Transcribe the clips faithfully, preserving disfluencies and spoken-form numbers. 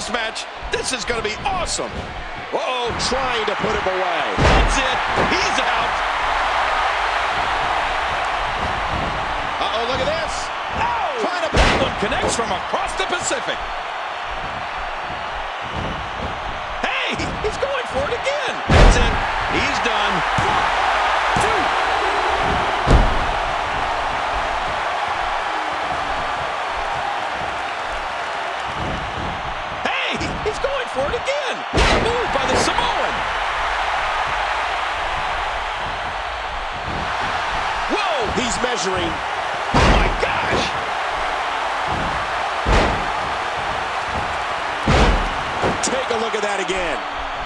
this match. This is going to be awesome. Uh-oh, trying to put him away. That's it. He's out. Uh-oh, look at this. Oh, trying to that one connects from across the Pacific. Hey, he's going for it again. That's it. He's done. One, two. Hey, he's going for it again. What a move by the Samoan. Whoa, he's measuring. Oh my gosh. Take a look at that again.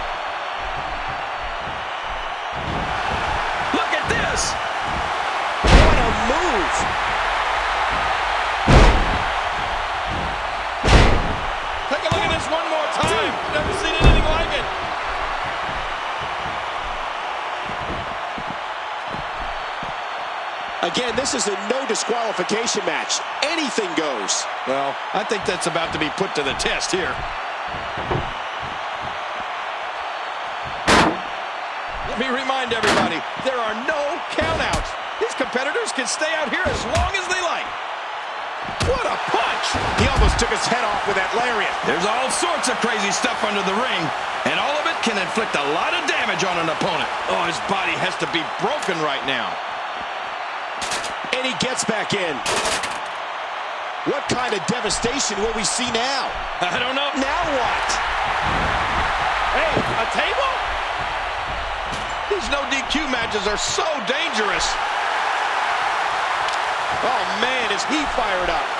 Look at this. What a move. Take a look at this one more time. Never seen anything like it. Again, this is a no disqualification match. Anything goes. Well, I think that's about to be put to the test here. Let me remind everybody, there are no countouts. These competitors can stay out here as long as they like. What a punch! He almost took his head off with that lariat. There's all sorts of crazy stuff under the ring, and all of it can inflict a lot of damage on an opponent. Oh, his body has to be broken right now. And he gets back in. What kind of devastation will we see now? I don't know. Now what? Hey, a table? These no D Q matches are so dangerous. Oh, man, is he fired up.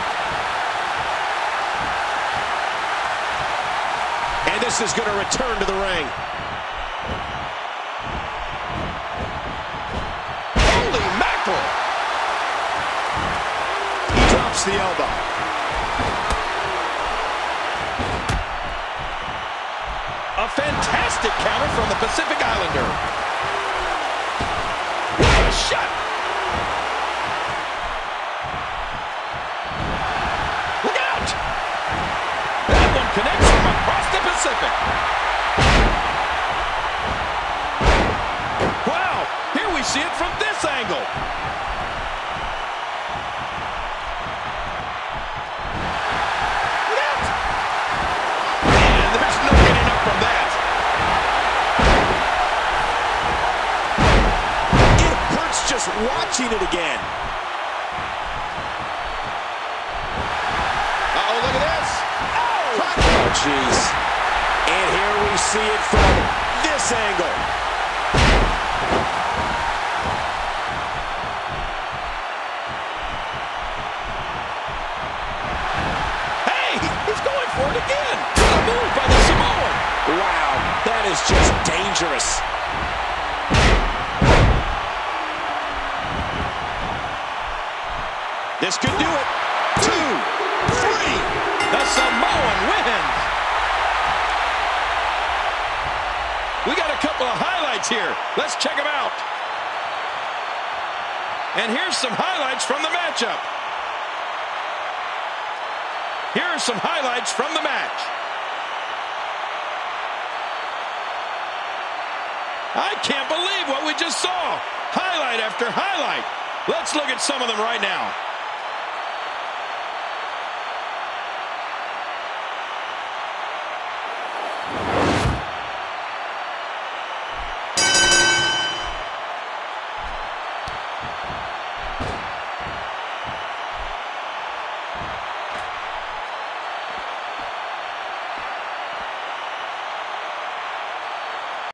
And this is going to return to the ring. Holy mackerel. He drops the elbow. A fantastic counter from the Pacific Islander. What a shot. Look out. That one connects from across the Pacific. Wow. Here we see it from this angle. Just watching it again. Uh-oh, look at this. Oh, oh, jeez. And here we see it from this angle. Hey, he's going for it again. What a move by the Samoan. Wow, that is just dangerous. This could do it. Two, three. The Samoan wins. We got a couple of highlights here. Let's check them out. And here's some highlights from the matchup. Here are some highlights from the match. I can't believe what we just saw. Highlight after highlight. Let's look at some of them right now.